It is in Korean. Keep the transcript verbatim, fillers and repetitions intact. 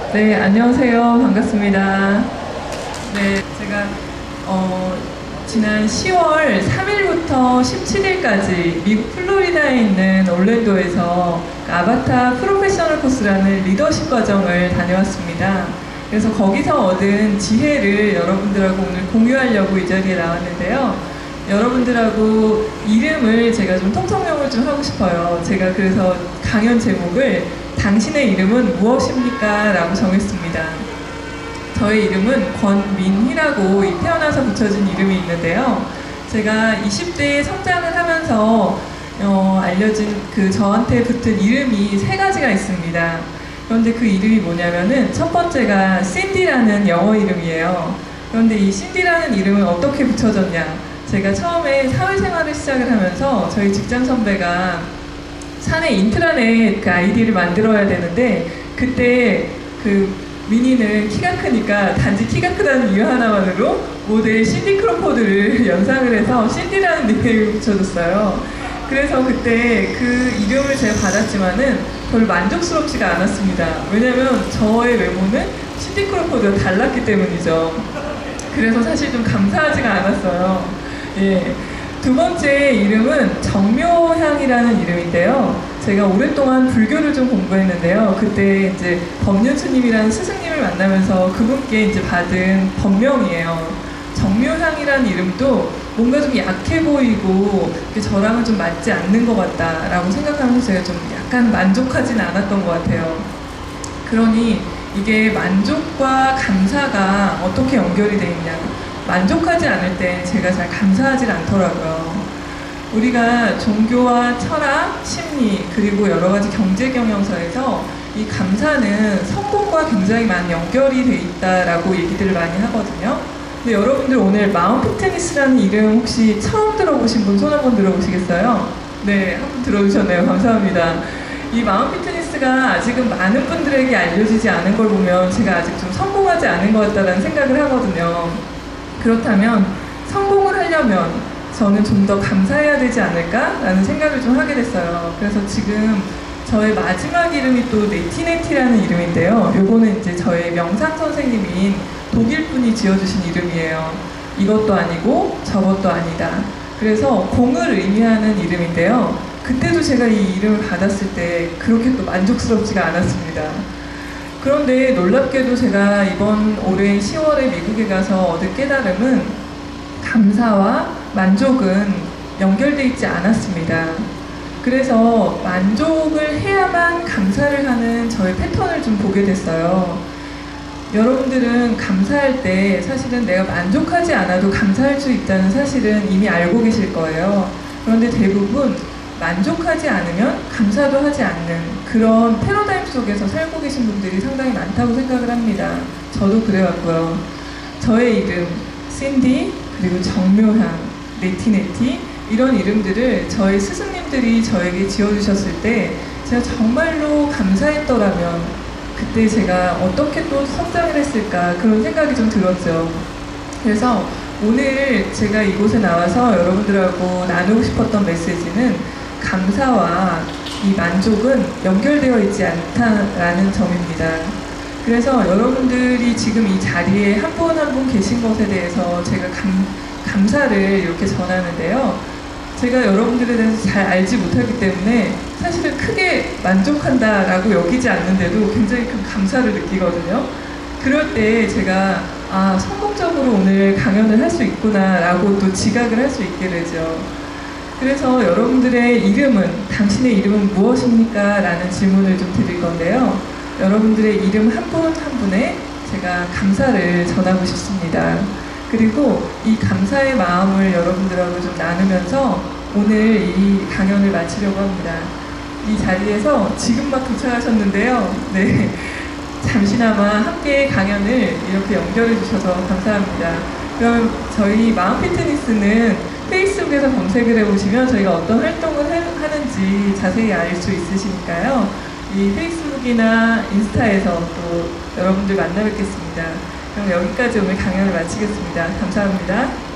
네, 안녕하세요. 반갑습니다. 네, 제가 어, 지난 시월 삼일부터 십칠일까지 미국 플로리다에 있는 올랜도에서 아바타 프로페셔널 코스라는 리더십 과정을 다녀왔습니다. 그래서 거기서 얻은 지혜를 여러분들하고 오늘 공유하려고 이 자리에 나왔는데요. 여러분들하고 이름을 제가 좀 통성명을 좀 하고 싶어요. 제가 그래서 강연 제목을 당신의 이름은 무엇입니까? 라고 정했습니다. 저의 이름은 권민희라고 태어나서 붙여진 이름이 있는데요. 제가 이십 대에 성장을 하면서 어, 알려진 그 저한테 붙은 이름이 세 가지가 있습니다. 그런데 그 이름이 뭐냐면은 첫 번째가 신디라는 영어 이름이에요. 그런데 이 신디라는 이름은 어떻게 붙여졌냐? 제가 처음에 사회생활을 시작을 하면서 저희 직장 선배가 사내 인트라넷 그 아이디를 만들어야 되는데 그때 그 민희는 키가 크니까 단지 키가 크다는 이유 하나만으로 모델 신디 크로포드를 연상을 해서 신디라는 닉네임을 붙여줬어요. 그래서 그때 그 이름을 제가 받았지만은 별로 만족스럽지가 않았습니다. 왜냐면 저의 외모는 신디 크로포드와 달랐기 때문이죠. 그래서 사실 좀 감사하지가 않았어요. 예. 두 번째 이름은 정묘향이라는 이름인데요. 제가 오랫동안 불교를 좀 공부했는데요. 그때 이제 법륜스님이라는 스승님을 만나면서 그분께 이제 받은 법명이에요. 정묘향이라는 이름도 뭔가 좀 약해 보이고 저랑은 좀 맞지 않는 것 같다라고 생각하면서 제가 좀 약간 만족하진 않았던 것 같아요. 그러니 이게 만족과 감사가 어떻게 연결이 돼 있냐. 만족하지 않을 땐 제가 잘 감사하지 않더라고요. 우리가 종교와 철학, 심리, 그리고 여러 가지 경제 경영서에서 이 감사는 성공과 굉장히 많이 연결이 돼 있다라고 얘기들을 많이 하거든요. 근데 여러분들 오늘 마음 피트니스라는 이름 혹시 처음 들어보신 분 손 한번 들어보시겠어요? 네, 한 분 들어주셨네요. 감사합니다. 이 마음 피트니스가 아직은 많은 분들에게 알려지지 않은 걸 보면 제가 아직 좀 성공하지 않은 것 같다는 생각을 하거든요. 그렇다면 성공을 하려면 저는 좀 더 감사해야 되지 않을까라는 생각을 좀 하게 됐어요. 그래서 지금 저의 마지막 이름이 또 네티네티라는 이름인데요. 요거는 이제 저의 명상 선생님인 독일 분이 지어주신 이름이에요. 이것도 아니고 저것도 아니다. 그래서 공을 의미하는 이름인데요. 그때도 제가 이 이름을 받았을 때 그렇게 또 만족스럽지가 않았습니다. 그런데 놀랍게도 제가 이번 올해 시월에 미국에 가서 얻은 깨달음은 감사와 만족은 연결되어 있지 않았습니다. 그래서 만족을 해야만 감사를 하는 저의 패턴을 좀 보게 됐어요. 여러분들은 감사할 때 사실은 내가 만족하지 않아도 감사할 수 있다는 사실은 이미 알고 계실 거예요. 그런데 대부분 만족하지 않으면 감사도 하지 않는 그런 패러다임 속에서 살고 계신 분들이 상당히 많다고 생각을 합니다. 저도 그래왔고요. 저의 이름, 신디, 그리고 정묘향, 네티네티 이런 이름들을 저희 스승님들이 저에게 지어주셨을 때 제가 정말로 감사했더라면 그때 제가 어떻게 또 성장을 했을까 그런 생각이 좀 들었죠. 그래서 오늘 제가 이곳에 나와서 여러분들하고 나누고 싶었던 메시지는 감사와 이 만족은 연결되어 있지 않다라는 점입니다. 그래서 여러분들이 지금 이 자리에 한 분 한 분 계신 것에 대해서 제가 감, 감사를 이렇게 전하는데요. 제가 여러분들에 대해서 잘 알지 못하기 때문에 사실은 크게 만족한다라고 여기지 않는데도 굉장히 큰 감사를 느끼거든요. 그럴 때 제가 아, 성공적으로 오늘 강연을 할 수 있구나 라고 또 지각을 할 수 있게 되죠. 그래서 여러분들의 이름은, 당신의 이름은 무엇입니까? 라는 질문을 좀 드릴 건데요. 여러분들의 이름 한 분 한 분에 제가 감사를 전하고 싶습니다. 그리고 이 감사의 마음을 여러분들하고 좀 나누면서 오늘 이 강연을 마치려고 합니다. 이 자리에서 지금 막 도착하셨는데요. 네, 잠시나마 함께 강연을 이렇게 연결해 주셔서 감사합니다. 그럼 저희 마음 피트니스는 페이스북에서 검색을 해보시면 저희가 어떤 활동을 하는지 자세히 알 수 있으시니까요. 이 페이스북이나 인스타에서 또 여러분들 만나 뵙겠습니다. 그럼 여기까지 오늘 강연을 마치겠습니다. 감사합니다.